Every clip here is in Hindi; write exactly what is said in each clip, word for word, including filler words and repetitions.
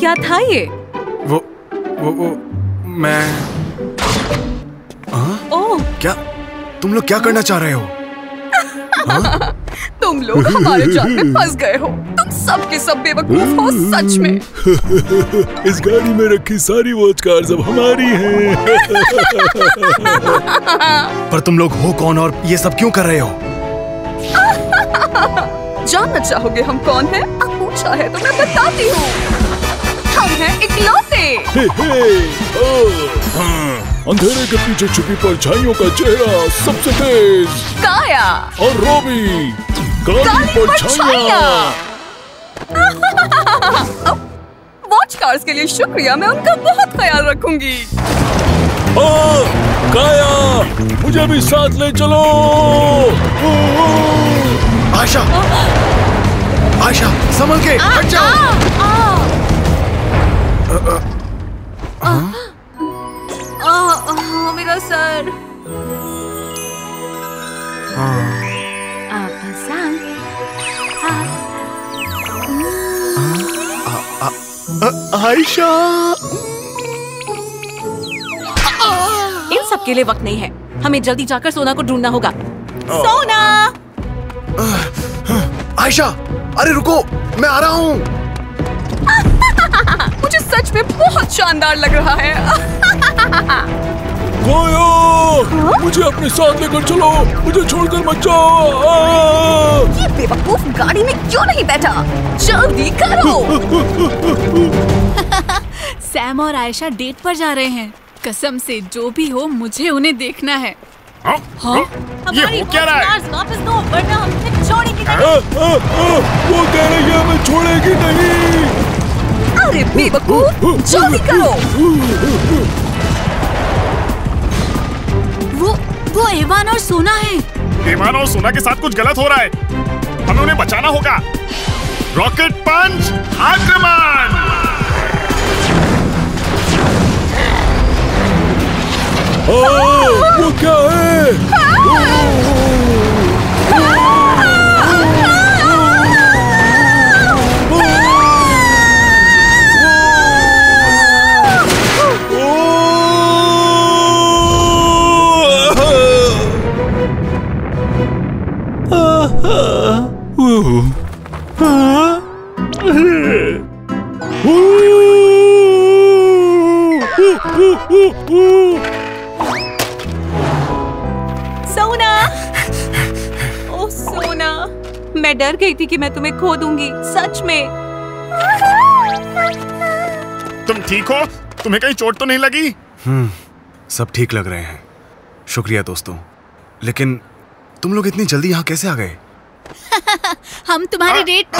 क्या था ये? वो वो वो मैं ओह, क्या तुम लोग क्या करना चाह रहे हो? तुम लोग हमारे जाल में फंस गए हो। तुम सब के सब बेवकूफ हो सच में। इस गाड़ी में रखी सारी वॉच कार्स अब हमारी हैं। पर तुम लोग हो कौन और ये सब क्यों कर रहे हो? जानना चाहोगे हम कौन हैं? अब पूछा है तो मैं बताती हूँ। हम हैं इकलौते। हे हे, अंधेरे के पीछे छुपी परछाइयों का चेहरा सबसे तेज। काया और रोबी काली परछाइयाँ। वॉच कार्स के लिए शुक्रिया, मैं उनका बहुत ख्याल रखूंगी। हाँ, काया मुझे भी साथ ले चलो। आयशा, आयशा संभल के हट जाओ। मेरा सर। आयशा, इन सब के लिए वक्त नहीं है। हमें जल्दी जाकर सोना को ढूंढना होगा। सोना! आयशा, अरे रुको, मैं आ रहा हूँ। मुझे सच में बहुत शानदार लग रहा है। काया, मुझे अपने साथ लेकर चलो, मुझे छोड़कर मत जाओ। ये बेवकूफ गाड़ी में क्यों नहीं बैठा? जल्दी करो। सैम और आयशा डेट पर जा रहे हैं। कसम से जो भी हो मुझे उन्हें देखना है। हाँ? हाँ? ये हो क्या रहा है? वापस दो वरना हम तुम्हें छोड़ेंगे नहीं। आ, आ, आ, वो कह रही है हमें छोड़ेगी नहीं। अरे बेवकूफ, जल्दी करो। वो वो एवान और सोना है। एवान और सोना के साथ कुछ गलत हो रहा है। हमें उन्हें बचाना होगा। रॉकेट पंच आक्रमण! वो क्या है? सोना, ओह सोना, मैं डर गई थी कि मैं तुम्हें खो दूंगी। सच में। तुम ठीक हो? तुम्हें कहीं चोट तो नहीं लगी? हम्म, सब ठीक लग रहे हैं। शुक्रिया दोस्तों। लेकिन तुम लोग इतनी जल्दी यहाँ कैसे आ गए? हम तुम्हारे डेट।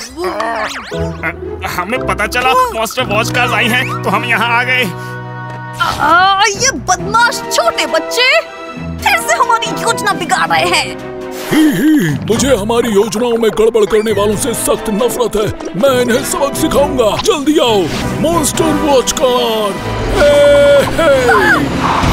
हमें पता चला मॉन्स्टर वॉच कार्स आई हैं, तो हम यहाँ आ गए। आ, ये बदमाश छोटे बच्चे फिर से हमारी योजना बिगाड़ रहे हैं। ही ही, मुझे हमारी योजनाओं में गड़बड़ करने वालों से सख्त नफरत है। मैं इन्हें सबक सिखाऊंगा। जल्दी आओ, monster watch car. Hey, hey.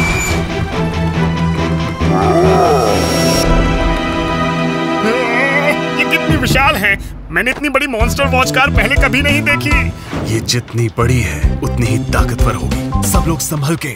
विशाल है। मैंने इतनी बड़ी मॉन्स्टर वॉच कार पहले कभी नहीं देखी। ये जितनी बड़ी है उतनी ही ताकतवर होगी। सब लोग संभल के।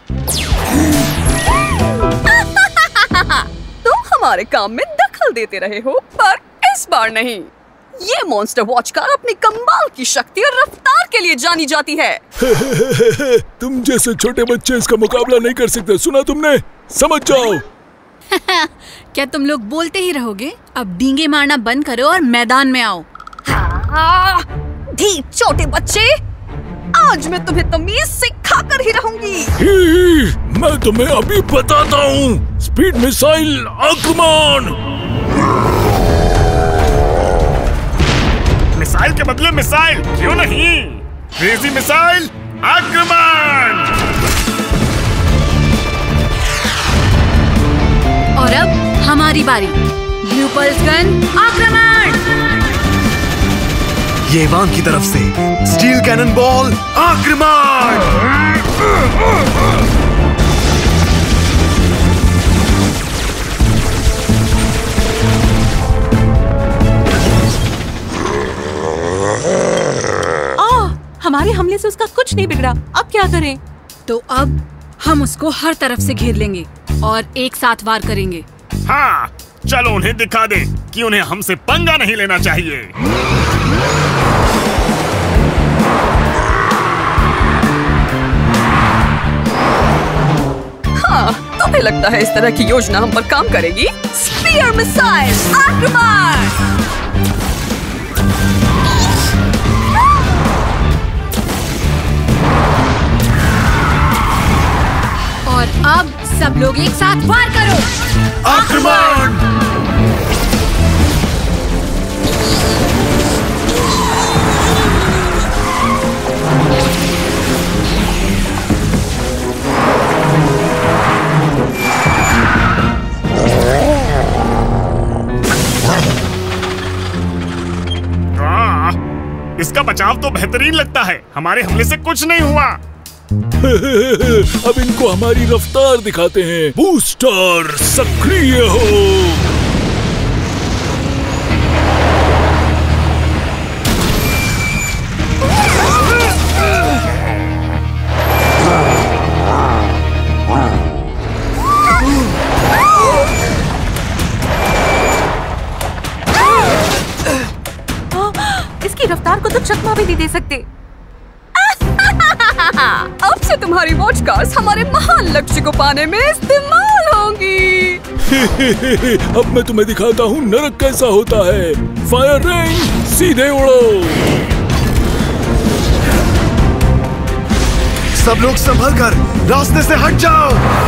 तुम हमारे काम में दखल देते रहे हो, पर इस बार नहीं। ये मॉन्स्टर वॉच कार अपनी कमाल की शक्ति और रफ्तार के लिए जानी जाती है। तुम जैसे छोटे बच्चे इसका मुकाबला नहीं कर सकते, सुना तुमने? समझ जाओ। क्या तुम लोग बोलते ही रहोगे? अब डींगे मारना बंद करो और मैदान में आओ। हाँ, ढीठ छोटे बच्चे, आज मैं तुम्हें तमीज सिखा कर ही रहूंगी। ही, मैं तुम्हें अभी बताता हूँ। स्पीड मिसाइल आक्रमण! मिसाइल के बदले मिसाइल क्यों नहीं? क्रेजी मिसाइल आक्रमण! और अब हमारी बारी। ब्लू पल्स गन आक्रमण! ये एवान की तरफ से स्टील कैनन बॉल आक्रमण! उसका कुछ नहीं बिगड़ा। अब क्या करें? तो अब हम उसको हर तरफ से घेर लेंगे और एक साथ वार करेंगे। हाँ, चलो उन्हें दिखा दे कि उन्हें हमसे पंगा नहीं लेना चाहिए। हाँ, तुम्हें लगता है इस तरह की योजना हम पर काम करेगी? स्पीयर मिसाइल आक्रमण! और अब सब लोग एक साथ वार करो। आक्रमण! इसका बचाव तो बेहतरीन लगता है। हमारे हमले से कुछ नहीं हुआ। अब इनको हमारी रफ्तार दिखाते हैं। बूस्टर सक्रिय हो। इसकी रफ्तार को तो चकमा भी नहीं दे सकते। अब से तुम्हारी वॉच कार्स हमारे महान लक्ष्य को पाने में इस्तेमाल होंगी। अब मैं तुम्हें दिखाता हूँ नरक कैसा होता है। फायर रेंज, सीधे उड़ो। सब लोग संभल कर रास्ते से हट जाओ।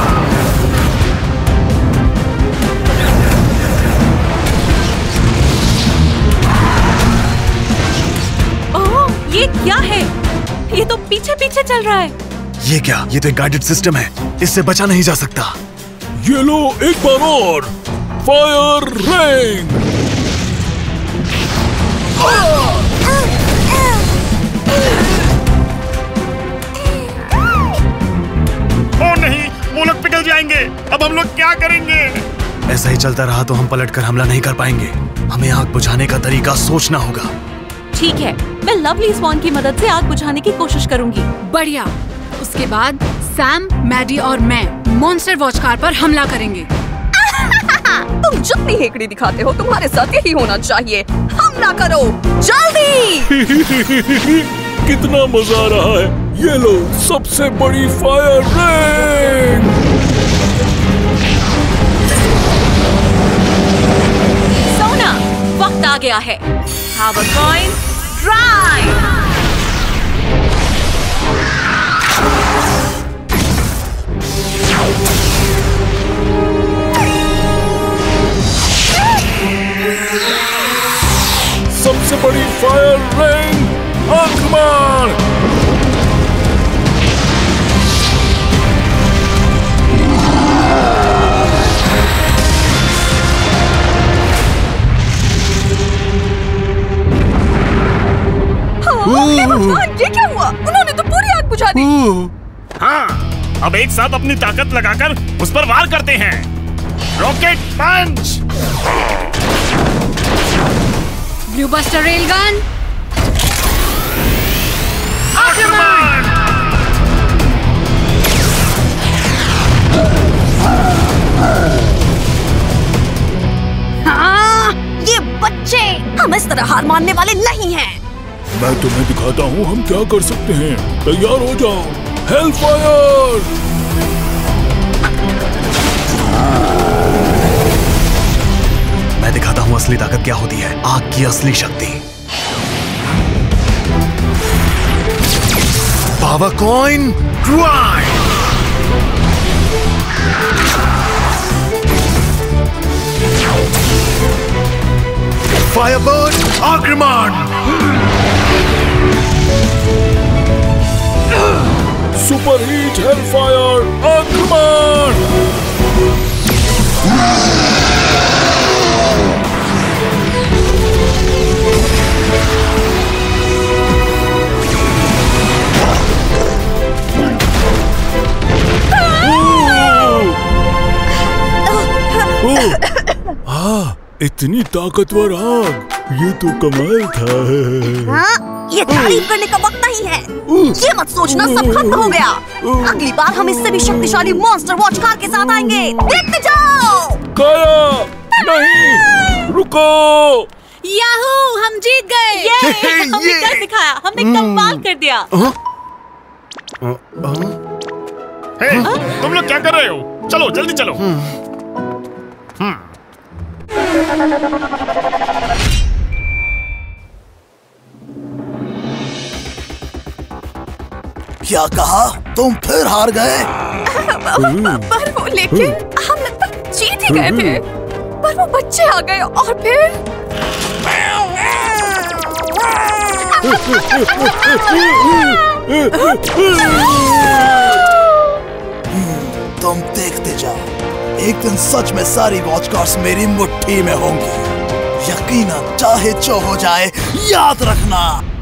ओह, ये क्या है? ये तो पीछे पीछे चल रहा है। ये क्या? ये तो एक गाइडेड सिस्टम है, इससे बचा नहीं जा सकता। ये लो एक बार और फायर रेन। ओ नहीं, वो लोग पिघल जाएंगे। अब हम लोग क्या करेंगे? ऐसा ही चलता रहा तो हम पलटकर हमला नहीं कर पाएंगे। हमें आग बुझाने का तरीका सोचना होगा। ठीक है, मैं लवली स्वान की मदद से आग बुझाने की कोशिश करूंगी। बढ़िया। उसके बाद सैम, मैडी और मैं मॉन्स्टर वॉच कार पर हमला करेंगे। तुम जितनी हेकड़ी दिखाते हो तुम्हारे साथ यही होना चाहिए। हमला करो जल्दी। कितना मजा आ रहा है। ये लो सबसे बड़ी फायर रेन। सोना, वक्त आ गया है। Power coin drive. सबसे बड़ी फायर रेन आक्रमण। हे भगवान, ये क्या हुआ? उन्होंने तो पूरी आग बुझा दी। हाँ, अब एक साथ अपनी ताकत लगाकर उस पर वार करते हैं। Rocket punch. Blue buster railgun आक्रमण। हाँ, ये बच्चे हम इस तरह हार मानने वाले नहीं हैं। मैं तुम्हें दिखाता हूँ हम क्या कर सकते हैं। तैयार हो जाओ। हेलफायर। मैं दिखाता हूँ असली ताकत क्या होती है, आग की असली शक्ति। Power coin drive. फायरबर्ड आक्रमण। सुपर हीट हेलफायर आक्रमण। हाँ, इतनी ताकतवर आग, ये तो कमाल था। हाँ, ये तारीफ करने का वक्त नहीं है। ये मत सोचना सब खत्म हो गया। अगली बार हम इससे भी शक्तिशाली मॉन्स्टर वॉच कार के साथ आएंगे। देखते जाओ। काया, नहीं, रुको। याहू, हम जीत गए। ये हमने कर दिखाया, हमने कमाल कर दिया। हे, तुम लोग क्या कर रहे हो? चलो जल्दी चलो। हम्म। क्या कहा? तुम फिर हार गए? पर वो लेकिन हम लगभग जीत ही गए थे। पर वो बच्चे आ गए और फिर तुम देखते जाओ, एक दिन सच में सारी वॉच कार्स मेरी मुट्ठी में होंगी। यकीनन चाहे जो हो जाए, याद रखना।